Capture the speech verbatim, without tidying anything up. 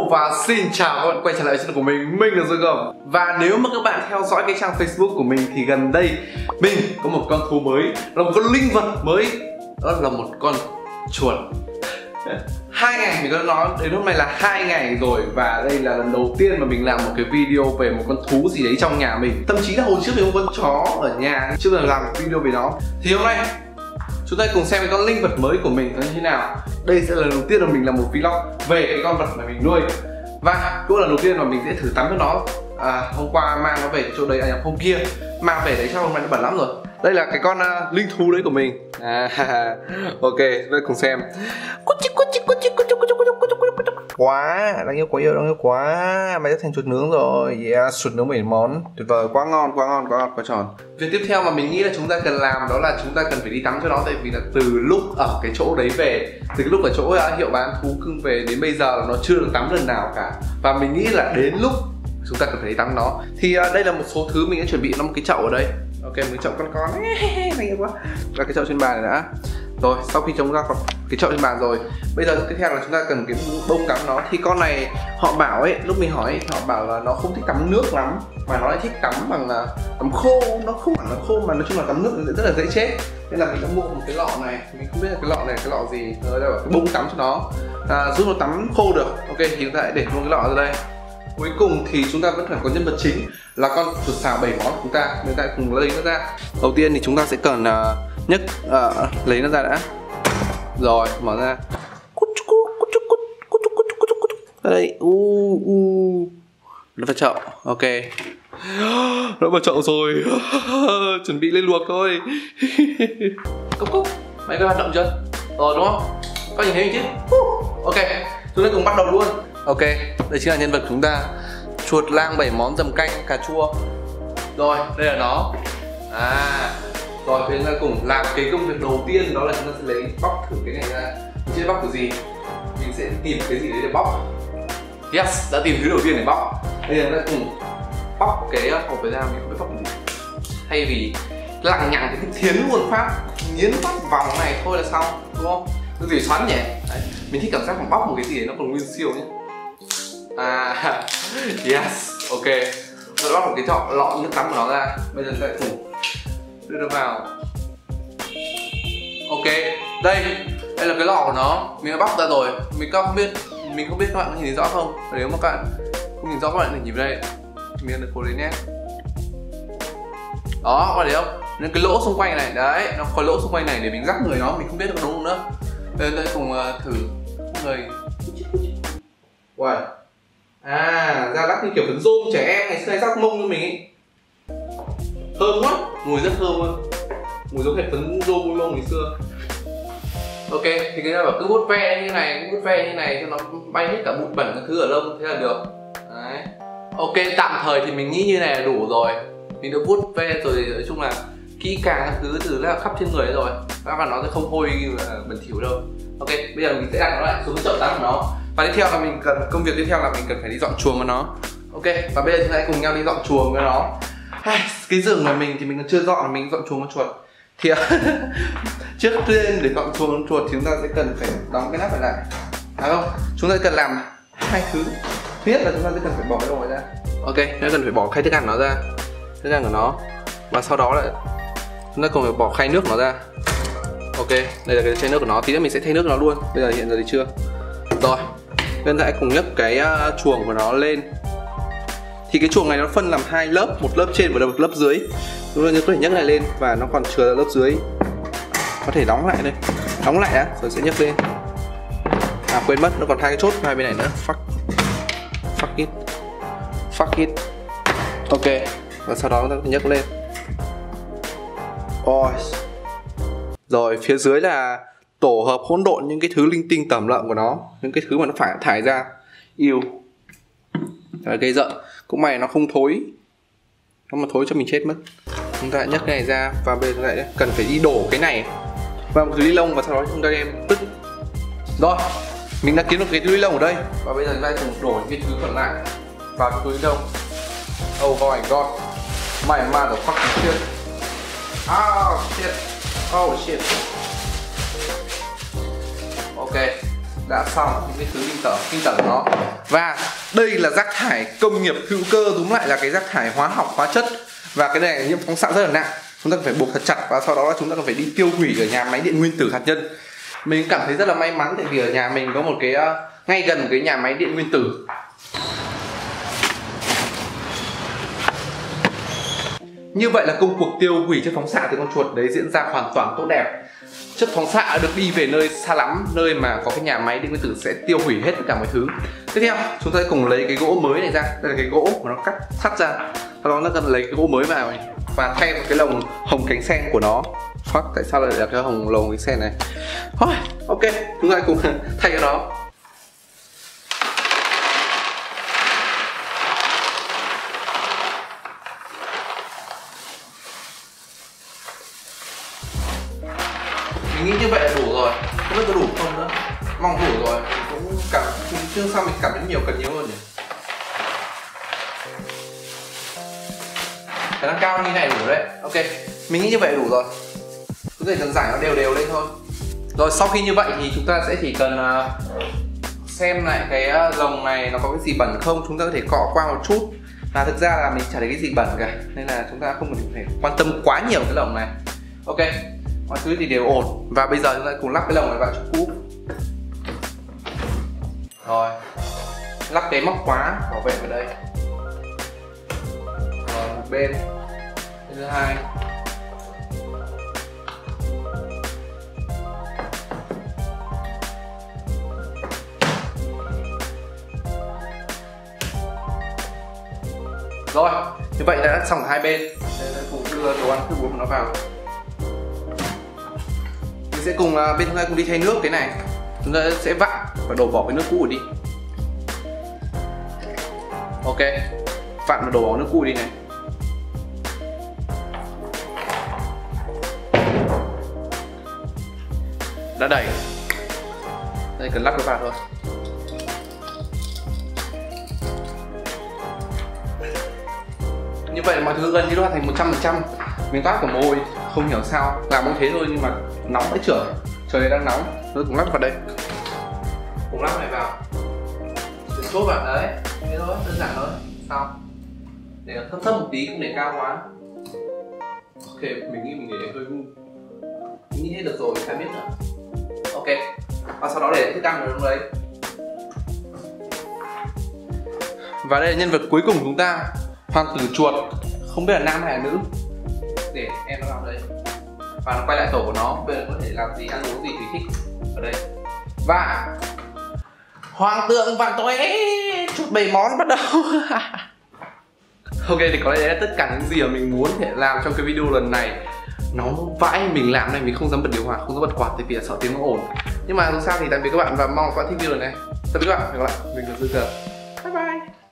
và xin chào các bạn quay trở lại channel của mình, mình là Dương Gầm. Và nếu mà các bạn theo dõi cái trang Facebook của mình thì gần đây mình có một con thú mới, là một con linh vật mới, đó là một con chuột. Hai ngày mình có nói đến hôm nay là hai ngày rồi, và đây là lần đầu tiên mà mình làm một cái video về một con thú gì đấy trong nhà mình. Thậm chí là hồi trước mình có con chó ở nhà chưa bao giờ làm một video về nó. Thì hôm nay chúng ta cùng xem cái con linh vật mới của mình nó như thế nào. Đây sẽ là lần đầu tiên mà mình làm một vlog về cái con vật mà mình nuôi, và cũng là lần đầu tiên mà mình sẽ thử tắm cho nó. À, hôm qua mang nó về chỗ đấy, à hôm kia mang về đấy, chắc hôm nay nó bẩn lắm rồi. Đây là cái con uh, linh thú đấy của mình. À, ok, đây cùng xem. Quá, đáng yêu quá yêu, đáng yêu quá. Mày đã thành chuột nướng rồi. Yeah, chuột nướng bảy món. Tuyệt vời, quá ngon, quá ngon, quá ngọt, quá tròn. Việc tiếp theo mà mình nghĩ là chúng ta cần làm đó là chúng ta cần phải đi tắm cho nó. Tại vì là từ lúc ở cái chỗ đấy về, từ cái lúc ở chỗ uh, hiệu bán thú cưng về đến bây giờ là nó chưa được tắm lần nào cả. Và mình nghĩ là đến lúc chúng ta cần phải đi tắm nó. Thì uh, đây là một số thứ mình đã chuẩn bị. Nó một cái chậu ở đây. Ok, một cái chậu con con này quá. Và cái chậu trên bàn này đã. Rồi, sau khi chống ra cái chậu trên bàn rồi, bây giờ tiếp theo là chúng ta cần cái bông tắm nó. Thì con này họ bảo ấy, lúc mình hỏi ấy, họ bảo là nó không thích tắm nước lắm, mà nó lại thích tắm bằng uh, tắm khô. Nó không hẳn là khô mà nói chung là tắm nước rất là dễ chết. Nên là mình đã mua một cái lọ này. Mình không biết là cái lọ này cái lọ gì. Rồi đây là cái bông tắm cho nó, à, giúp nó tắm khô được. Ok, thì chúng ta hãy để luôn cái lọ ra đây. Cuối cùng thì chúng ta vẫn phải có nhân vật chính là con chuột xào bảy món của chúng ta. Chúng ta cùng lấy nó ra. Đầu tiên thì chúng ta sẽ cần uh, nhấc uh, lấy nó ra đã. Rồi mở ra. Đây, u u nó vào chậu. Ok, nó vào chậu rồi. Chuẩn bị lên luộc thôi. Cúc cúc, mày có hoạt động chưa? Rồi đúng không? Có nhìn thấy mình chứ? Ok, chúng ta cùng bắt đầu luôn. Ok, đây chính là nhân vật của chúng ta. Chuột lang bảy món dầm canh cà chua. Rồi, đây là nó. À, rồi thì chúng ta cùng làm cái công việc đầu tiên, đó là chúng ta sẽ lấy bóc thử cái này ra. Mình sẽ bóc cái gì? Mình sẽ tìm cái gì đấy để bóc. Yes, đã tìm thứ đầu tiên để bóc. Bây giờ chúng ta cùng bóc cái hộp này ra. Mình không biết bóc cái gì. Thay vì lằng nhằng thì cứ thiến luôn phát, nghiến phát vòng này thôi là xong, đúng không? Cái gì xoắn nhỉ? Đấy, mình thích cảm giác mà bóc một cái gì đấy nó còn nguyên siêu nhé. À, yes, ok. Tôi bóc một cái chọ lọ nước tắm của nó ra. Bây giờ sẽ cùng đưa nó vào. Ok, đây, đây là cái lọ của nó. Mình đã bóc ra rồi. Mình không biết, mình không biết các bạn có nhìn rõ không. Nếu mà các bạn không nhìn rõ, các bạn để nhìn vào đây. Mình được cố lấy nét. Đó, các bạn thấy không? Nên cái lỗ xung quanh này, đấy, nó có lỗ xung quanh này để mình rắc người nó. Mình không biết nó đúng không nữa. Bây giờ tôi cùng uh, thử người. Wow. À, da đắt như kiểu phấn rôm trẻ em ngày xưa hay rắc mông cho mình ấy. Thơm quá, mùi rất thơm luôn. Mùi giống hệt phấn rôm bôi mông ngày xưa. Ok, thì cái bảo cứ vuốt ve như này, cứ vuốt ve như này cho nó bay hết cả bụi bẩn các thứ ở lông, thế là được. Đấy. Ok, tạm thời thì mình nghĩ như này là đủ rồi. Mình đã vuốt ve rồi, nói chung là kỹ càng các thứ từ là khắp trên người rồi, và nó sẽ không hôi bẩn thỉu đâu. Ok, bây giờ mình sẽ đặt nó lại xuống chậu tắm của nó. Và tiếp theo là mình cần, công việc tiếp theo là mình cần phải đi dọn chuồng của nó. Ok, và bây giờ chúng ta hãy cùng nhau đi dọn chuồng với nó. Cái giường của mình thì mình còn chưa dọn, mình dọn chuồng con chuột. Thì trước tiên để dọn chuồng con chuột thì chúng ta sẽ cần phải đóng cái nắp này lại. Phải không? Chúng ta cần làm hai thứ. Thứ nhất là chúng ta sẽ cần phải bỏ cái đồ này ra. Ok, chúng ta cần phải bỏ khay thức ăn nó ra, thức ăn của nó. Và sau đó là chúng ta còn phải bỏ khay nước nó ra. Ok, đây là cái chai nước của nó, tí nữa mình sẽ thay nước của nó luôn. Bây giờ hiện giờ thì chưa. Rồi, bây giờ hãy cùng nhấc cái uh, chuồng của nó lên. Thì cái chuồng này nó phân làm hai lớp, một lớp trên và một lớp dưới. Chúng ta có thể nhấc này lên và nó còn chừa lớp dưới. Có thể đóng lại đây, đóng lại á, rồi sẽ nhấc lên. À quên mất, nó còn hai cái chốt hai bên này nữa. Fuck, fuck it, fuck it. Ok, và sau đó chúng ta có thể nhấc lên. Ôi. Rồi phía dưới là tổ hợp hỗn độn những cái thứ linh tinh tẩm lợm của nó, những cái thứ mà nó phải thải ra. Yêu. Đấy, gây giận. Cũng may nó không thối. Nó mà thối cho mình chết mất. Chúng ta nhấc cái này ra và bây giờ lại cần phải đi đổ cái này vào một túi ni lông, và sau đó chúng ta đem vứt. Rồi, mình đã kiếm được cái túi ni lông ở đây, và bây giờ chúng ta cùng đổ những cái thứ còn lại vào cái túi ni lông. Oh my god, my motherfucking shit. Oh shit, oh shit. Ok, đã xong những cái thứ kinh tởm kinh tởm nó. Và đây là rác thải công nghiệp hữu cơ, đúng lại là cái rác thải hóa học, hóa chất. Và cái này nhiễm phóng xạ rất là nặng, chúng ta phải buộc thật chặt và sau đó là chúng ta cần phải đi tiêu hủy ở nhà máy điện nguyên tử hạt nhân. Mình cảm thấy rất là may mắn tại vì ở nhà mình có một cái uh, ngay gần một cái nhà máy điện nguyên tử. Như vậy là công cuộc tiêu hủy chất phóng xạ từ con chuột đấy diễn ra hoàn toàn tốt đẹp. Chất phóng xạ được đi về nơi xa lắm, nơi mà có cái nhà máy điện nguyên tử sẽ tiêu hủy hết tất cả mọi thứ. Tiếp theo chúng ta sẽ cùng lấy cái gỗ mới này ra, đây là cái gỗ mà nó cắt sắt ra, sau đó nó cần lấy cái gỗ mới vào này và thay một cái lồng hồng cánh sen của nó. Fuck, tại sao lại là cái hồng lồng cánh sen này? Thôi, ok, chúng ta cùng thay cái đó. Mình nghĩ như vậy là đủ rồi, không biết có đủ không nữa. Mong đủ rồi, cũng cảm chương sau mình cảm thấy nhiều cần nhiều hơn nhỉ. Khả năng cao như này đủ đấy. Ok, mình nghĩ như vậy đủ rồi. Cứ để dần giải nó đều đều lên thôi. Rồi sau khi như vậy thì chúng ta sẽ chỉ cần uh, xem lại cái uh, lồng này nó có cái gì bẩn không. Chúng ta có thể cọ qua một chút. Và thực ra là mình chả thấy cái gì bẩn cả, nên là chúng ta không cần phải quan tâm quá nhiều cái lồng này. Ok, mọi thứ thì đều ổn. Và bây giờ chúng ta cùng lắp cái lồng này vào chỗ cũ. Rồi, lắp cái móc khóa bảo vệ vào đây. Rồi, một bên. Bên thứ hai. Rồi, như vậy đã xong cả hai bên. Đây là cùng đưa đồ ăn thức uống của nó vào. Mình sẽ cùng uh, bên thứ hai cùng đi thay nước cái này. Chúng ta sẽ vặn và đổ bỏ cái nước cũ đi. Ok, vặn và đổ bỏ nước cũ đi này. Đã đầy. Đây cần lắp cái vào thôi. Như vậy là mọi thứ gần như nó thành một trăm phần trăm. Mình toát cả môi, không hiểu sao làm như thế thôi nhưng mà nóng đấy trời. Trời này đang nóng. Tôi cùng lắp vào đây. Cùng lắp này vào. Để chốt vào đấy. Thế thôi, đơn giản thôi. Xong. Để thấp thấp một tí, không để cao quá. Ok, mình nghĩ mình để hơi ngu. Mình nghĩ hết được rồi, phải biết nữa. Ok. Và sau đó để thức ăn vào trong đấy. Và đây là nhân vật cuối cùng của chúng ta, hoàng tử chuột, không biết là nam hay là nữ. Để em nó vào đây và nó quay lại tổ của nó, bây giờ có thể làm gì, ăn uống gì tùy thích ở đây. Và hoàng tượng vạn tuế, chút bày món bắt đầu. Ok, thì có lẽ là tất cả những gì mà mình muốn thể làm trong cái video lần này. Nóng vãi, mình làm này mình không dám bật điều hòa, không dám bật quạt tại vì sợ tiếng nó ồn. Nhưng mà dù sao thì tạm biệt các bạn và mong các bạn thích video này. Tạm biệt các bạn, hẹn gặp lại mình là Dương Giờ. Bye bye.